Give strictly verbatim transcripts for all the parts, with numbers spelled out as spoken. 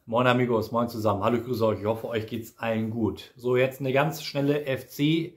Moin Amigos, moin zusammen. Hallo, ich grüße euch. Ich hoffe, euch geht's allen gut. So, jetzt eine ganz schnelle F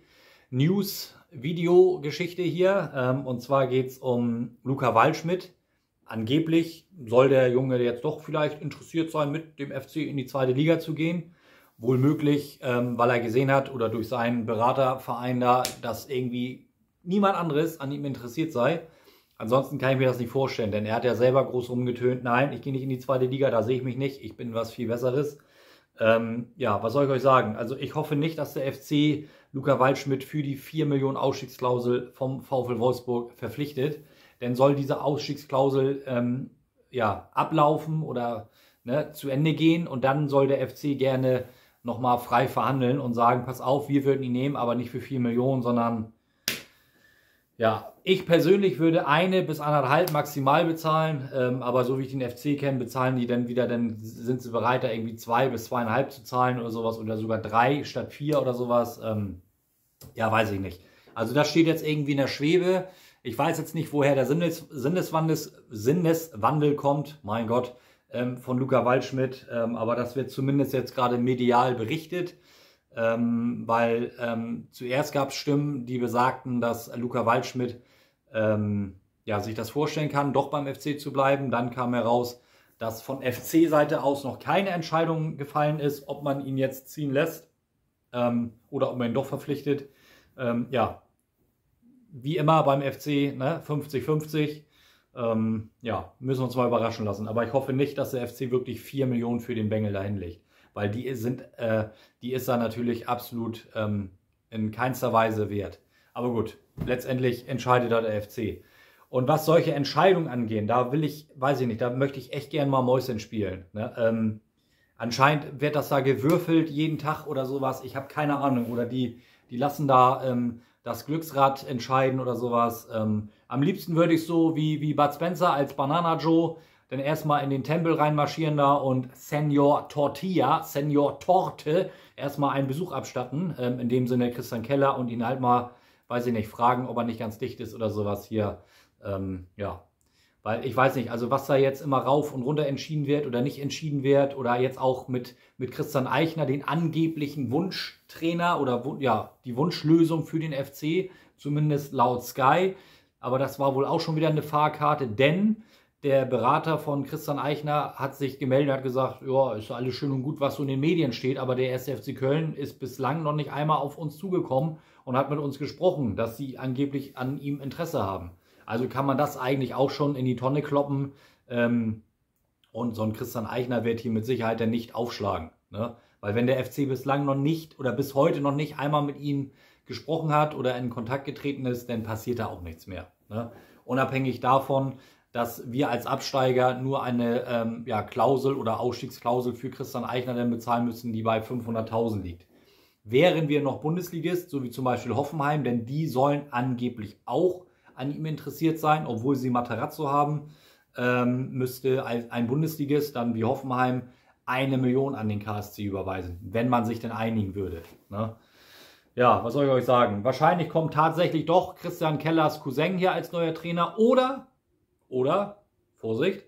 C-News-Video-Geschichte hier. Ähm, und zwar geht's um Luca Waldschmidt. Angeblich soll der Junge jetzt doch vielleicht interessiert sein, mit dem F C in die zweite Liga zu gehen. Wohl möglich, ähm, weil er gesehen hat oder durch seinen Beraterverein da, dass irgendwie niemand anderes an ihm interessiert sei. Ansonsten kann ich mir das nicht vorstellen, denn er hat ja selber groß rumgetönt, nein, ich gehe nicht in die zweite Liga, da sehe ich mich nicht, ich bin was viel Besseres. Ähm, ja, was soll ich euch sagen? Also ich hoffe nicht, dass der F C Luca Waldschmidt für die vier Millionen Ausstiegsklausel vom VfL Wolfsburg verpflichtet. Denn soll diese Ausstiegsklausel ähm, ja, ablaufen oder ne, zu Ende gehen und dann soll der F C gerne nochmal frei verhandeln und sagen, pass auf, wir würden ihn nehmen, aber nicht für vier Millionen, sondern ja, ich persönlich würde eine bis anderthalb maximal bezahlen, ähm, aber so wie ich den F C kenne, bezahlen die dann wieder, dann sind sie bereit, da irgendwie zwei bis zweieinhalb zu zahlen oder sowas oder sogar drei statt vier oder sowas. Ähm, ja, weiß ich nicht. Also das steht jetzt irgendwie in der Schwebe. Ich weiß jetzt nicht, woher der Sinnes, Sinneswandel, Sinneswandel kommt, mein Gott, ähm, von Luca Waldschmidt, ähm, aber das wird zumindest jetzt gerade medial berichtet. Ähm, weil ähm, zuerst gab es Stimmen, die besagten, dass Luca Waldschmidt ähm, ja, sich das vorstellen kann, doch beim F C zu bleiben. Dann kam heraus, dass von F C-Seite aus noch keine Entscheidung gefallen ist, ob man ihn jetzt ziehen lässt ähm, oder ob man ihn doch verpflichtet. Ähm, ja, wie immer beim F C, ne, fünfzig fünfzig. Ähm, ja, müssen wir uns mal überraschen lassen. Aber ich hoffe nicht, dass der F C wirklich vier Millionen für den Bengel dahin legt. Weil die sind, äh, die ist da natürlich absolut ähm, in keinster Weise wert. Aber gut, letztendlich entscheidet da der F C. Und was solche Entscheidungen angehen, da will ich, weiß ich nicht, da möchte ich echt gerne mal Mäuschen spielen. Ne? Ähm, anscheinend wird das da gewürfelt jeden Tag oder sowas. Ich habe keine Ahnung. Oder die, die lassen da ähm, das Glücksrad entscheiden oder sowas. Ähm, am liebsten würde ich so wie, wie Bud Spencer als Banana Joe dann erstmal in den Tempel reinmarschieren da und Senior Tortilla, Senior Torte, erstmal einen Besuch abstatten. Ähm, in dem Sinne Christian Keller und ihn halt mal, weiß ich nicht, fragen, ob er nicht ganz dicht ist oder sowas hier. Ähm, ja, weil ich weiß nicht, also was da jetzt immer rauf und runter entschieden wird oder nicht entschieden wird oder jetzt auch mit, mit Christian Eichner, den angeblichen Wunschtrainer oder ja, die Wunschlösung für den F C, zumindest laut Sky. Aber das war wohl auch schon wieder eine Fahrkarte, denn der Berater von Christian Eichner hat sich gemeldet und hat gesagt, ja, ist alles schön und gut, was so in den Medien steht, aber der erste F C Köln ist bislang noch nicht einmal auf uns zugekommen und hat mit uns gesprochen, dass sie angeblich an ihm Interesse haben. Also kann man das eigentlich auch schon in die Tonne kloppen ähm, und so ein Christian Eichner wird hier mit Sicherheit dann nicht aufschlagen. Ne? Weil wenn der F C bislang noch nicht oder bis heute noch nicht einmal mit ihm gesprochen hat oder in Kontakt getreten ist, dann passiert da auch nichts mehr. Ne? Unabhängig davon, dass wir als Absteiger nur eine ähm, ja, Klausel oder Ausstiegsklausel für Christian Eichner dann bezahlen müssen, die bei fünfhunderttausend liegt. Wären wir noch Bundesligist, so wie zum Beispiel Hoffenheim, denn die sollen angeblich auch an ihm interessiert sein, obwohl sie Matarazzo haben, ähm, müsste ein Bundesligist dann wie Hoffenheim eine Million an den K S C überweisen, wenn man sich denn einigen würde. Ne? Ja, was soll ich euch sagen? Wahrscheinlich kommt tatsächlich doch Christian Kellers Cousin hier als neuer Trainer oder Oder, Vorsicht,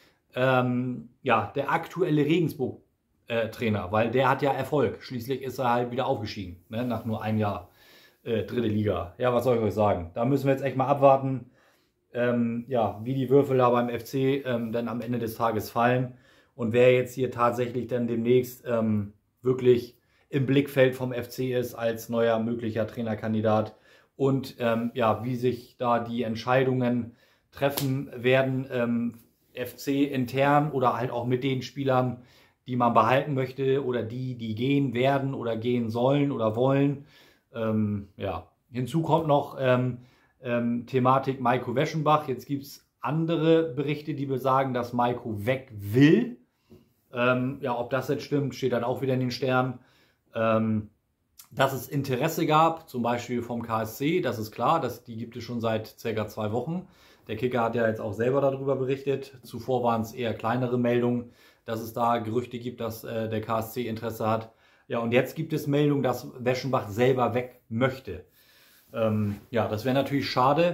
ähm, ja, der aktuelle Regensburg-Trainer, äh, weil der hat ja Erfolg. Schließlich ist er halt wieder aufgestiegen, ne, nach nur einem Jahr äh, dritte Liga. Ja, was soll ich euch sagen? Da müssen wir jetzt echt mal abwarten, ähm, ja, wie die Würfel da beim F C ähm, dann am Ende des Tages fallen und wer jetzt hier tatsächlich dann demnächst ähm, wirklich im Blickfeld vom F C ist als neuer möglicher Trainerkandidat und ähm, ja, wie sich da die Entscheidungen treffen werden, ähm, F C intern oder halt auch mit den Spielern, die man behalten möchte oder die, die gehen werden oder gehen sollen oder wollen. Ähm, ja. Hinzu kommt noch ähm, ähm, Thematik Maiko Weschenbach. Jetzt gibt es andere Berichte, die besagen, dass Maiko weg will. Ähm, ja, ob das jetzt stimmt, steht dann auch wieder in den Sternen. Ähm, dass es Interesse gab, zum Beispiel vom K S C, das ist klar, das, die gibt es schon seit circa zwei Wochen. Der Kicker hat ja jetzt auch selber darüber berichtet. Zuvor waren es eher kleinere Meldungen, dass es da Gerüchte gibt, dass äh, der K S C Interesse hat. Ja, und jetzt gibt es Meldungen, dass Weschenbach selber weg möchte. Ähm, ja, das wäre natürlich schade,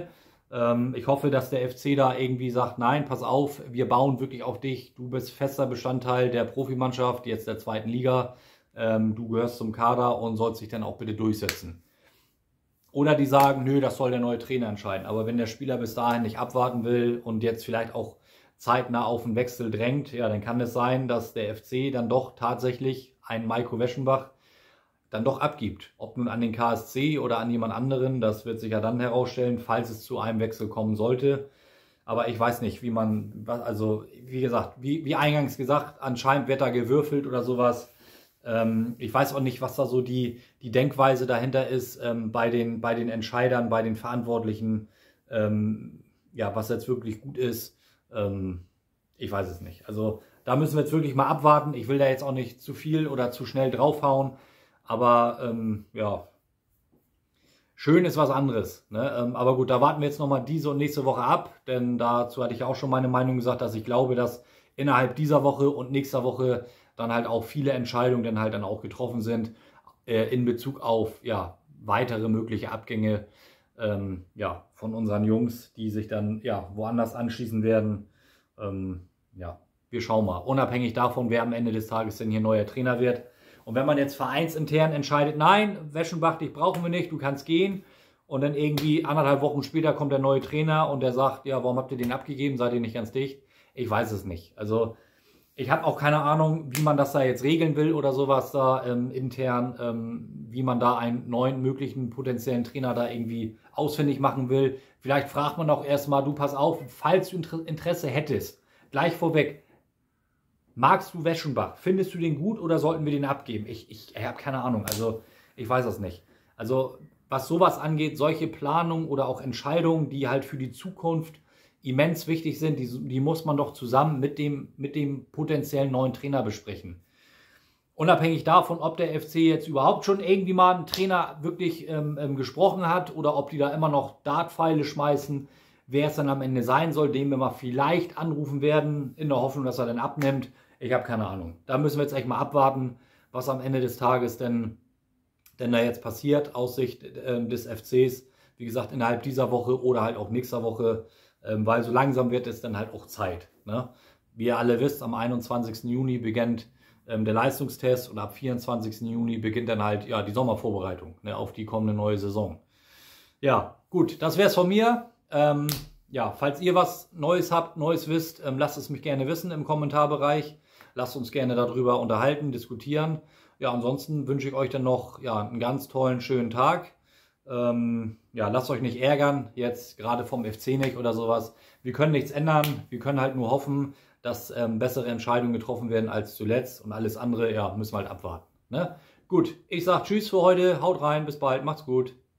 Ähm, ich hoffe, dass der F C da irgendwie sagt, nein, pass auf, wir bauen wirklich auf dich. Du bist fester Bestandteil der Profimannschaft, jetzt der zweiten Liga. Ähm, du gehörst zum Kader und sollst dich dann auch bitte durchsetzen. Oder die sagen, nö, das soll der neue Trainer entscheiden. Aber wenn der Spieler bis dahin nicht abwarten will und jetzt vielleicht auch zeitnah auf einen Wechsel drängt, ja, dann kann es sein, dass der F C dann doch tatsächlich einen Maiko Weschenbach dann doch abgibt. Ob nun an den K S C oder an jemand anderen, das wird sich ja dann herausstellen, falls es zu einem Wechsel kommen sollte. Aber ich weiß nicht, wie man, also wie gesagt, wie, wie eingangs gesagt, anscheinend wird da gewürfelt oder sowas. Ähm, ich weiß auch nicht, was da so die, die Denkweise dahinter ist ähm, bei, den, bei den Entscheidern, bei den Verantwortlichen, ähm, ja, was jetzt wirklich gut ist. Ähm, ich weiß es nicht. Also da müssen wir jetzt wirklich mal abwarten. Ich will da jetzt auch nicht zu viel oder zu schnell draufhauen. Aber ähm, ja, schön ist was anderes. Ne? Ähm, aber gut, da warten wir jetzt nochmal diese und nächste Woche ab. Denn dazu hatte ich auch schon meine Meinung gesagt, dass ich glaube, dass innerhalb dieser Woche und nächster Woche dann halt auch viele Entscheidungen dann halt dann auch getroffen sind äh, in Bezug auf ja, weitere mögliche Abgänge ähm, ja, von unseren Jungs, die sich dann ja, woanders anschließen werden. Ähm, ja, wir schauen mal. Unabhängig davon, wer am Ende des Tages denn hier neuer Trainer wird. Und wenn man jetzt vereinsintern entscheidet, nein, Weschenbach, dich brauchen wir nicht, du kannst gehen. Und dann irgendwie anderthalb Wochen später kommt der neue Trainer und der sagt, ja, warum habt ihr den abgegeben, seid ihr nicht ganz dicht? Ich weiß es nicht. Also ich habe auch keine Ahnung, wie man das da jetzt regeln will oder sowas da ähm, intern, ähm, wie man da einen neuen möglichen potenziellen Trainer da irgendwie ausfindig machen will. Vielleicht fragt man auch erstmal, du pass auf, falls du Interesse hättest, gleich vorweg, magst du Weschenbach? Findest du den gut oder sollten wir den abgeben? Ich, ich, ich habe keine Ahnung, also ich weiß das nicht. Also was sowas angeht, solche Planungen oder auch Entscheidungen, die halt für die Zukunft immens wichtig sind, die, die muss man doch zusammen mit dem, mit dem potenziellen neuen Trainer besprechen. Unabhängig davon, ob der F C jetzt überhaupt schon irgendwie mal einen Trainer wirklich ähm, ähm, gesprochen hat oder ob die da immer noch Dartpfeile schmeißen, wer es dann am Ende sein soll, den wir mal vielleicht anrufen werden, in der Hoffnung, dass er dann abnimmt. Ich habe keine Ahnung. Da müssen wir jetzt echt mal abwarten, was am Ende des Tages denn, denn da jetzt passiert aus Sicht äh, des F Cs. Wie gesagt, innerhalb dieser Woche oder halt auch nächster Woche, ähm, weil so langsam wird es dann halt auch Zeit. Ne? Wie ihr alle wisst, am einundzwanzigsten Juni beginnt ähm, der Leistungstest und ab vierundzwanzigsten Juni beginnt dann halt ja, die Sommervorbereitung, ne, auf die kommende neue Saison. Ja, gut, das wäre es von mir. Ähm, ja, falls ihr was Neues habt, Neues wisst, ähm, lasst es mich gerne wissen im Kommentarbereich. Lasst uns gerne darüber unterhalten, diskutieren. Ja, ansonsten wünsche ich euch dann noch ja, einen ganz tollen, schönen Tag. Ähm, ja, lasst euch nicht ärgern, jetzt gerade vom F C nicht oder sowas. Wir können nichts ändern, wir können halt nur hoffen, dass ähm, bessere Entscheidungen getroffen werden als zuletzt und alles andere, ja, müssen wir halt abwarten. Ne? Gut, ich sage Tschüss für heute, haut rein, bis bald, macht's gut.